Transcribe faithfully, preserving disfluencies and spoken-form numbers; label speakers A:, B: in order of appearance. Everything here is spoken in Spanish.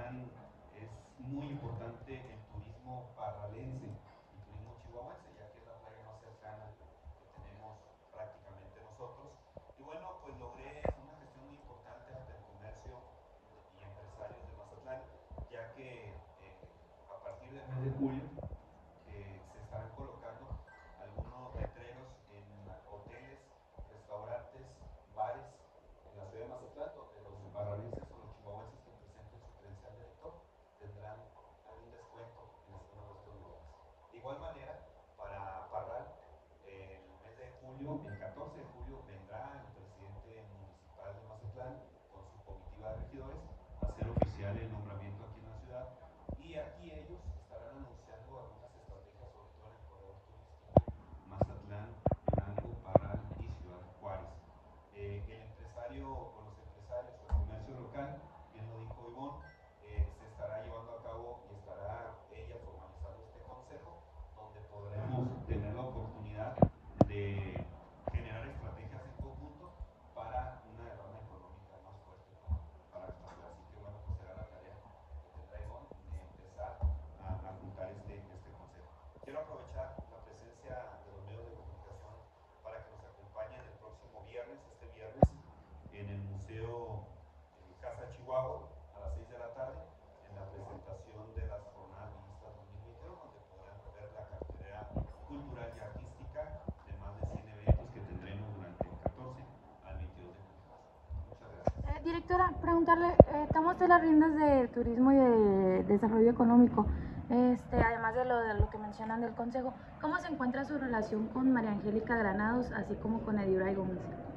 A: Mazatlán es muy importante el turismo parralense, el turismo chihuahuense, ya que es la playa más cercana que tenemos prácticamente nosotros. Y bueno, pues logré una gestión muy importante ante el comercio y empresarios de Mazatlán, ya que eh, a partir del mes de julio eh, se estarán colocando algunos letreros en hoteles, restaurantes, bares en la ciudad de Mazatlán, donde los parralenses o los chihuahuenses que presenten su credencial de lector tendrán algún descuento en alguno de estos lugares. De igual manera, para Parral, el mes de julio, el catorce de julio, vendrá el presidente municipal de Mazatlán con su comitiva de regidores a hacer oficial el nombramiento aquí en la ciudad, y aquí ellos estarán anunciando algunas estrategias, sobre todo en el corredor turístico Mazatlán, Tenango, Parral y Ciudad Juárez. Eh, el empresario o los empresarios o el comercio local, bien lo dijo Ivonne, eh, se estará llevando a cabo y estará ella formalizando este consejo, donde podremos tener la oportunidad de generar estrategias en conjunto para una derrama económica más fuerte para, para esta ciudad. Así que bueno, pues será la tarea que tendrá Ivonne de empezar a, a juntar este, este consejo. Quiero aprovechar la presencia de los medios de comunicación para que nos acompañen el próximo viernes, este viernes, en el Museo eh, Casa Chihuahua a las seis de la tarde, en la presentación de las Jornadas Ministras dos mil veintidós, donde podrán ver la cartelera cultural y artística de más de cien eventos que tendremos durante el catorce al veintidós de julio. Muchas gracias.
B: Eh, directora, preguntarle, eh, toma usted las riendas de turismo y de desarrollo económico, este, además de lo, de lo que mencionan del consejo. ¿Cómo se encuentra su relación con María Angélica Granados, así como con Ediuray Gómez?